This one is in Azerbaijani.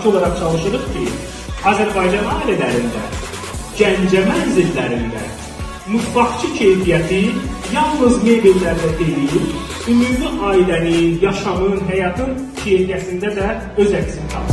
təşkilatçı olaraq çalışırıq ki, Azərbaycan ailələrində, Gəncə mənzillərində mutfaqçı keyfiyyəti yalnız mebellərdə deyil, ümumi ailənin, yaşamın, həyatın keyfiyyətində də öz əksini tapır.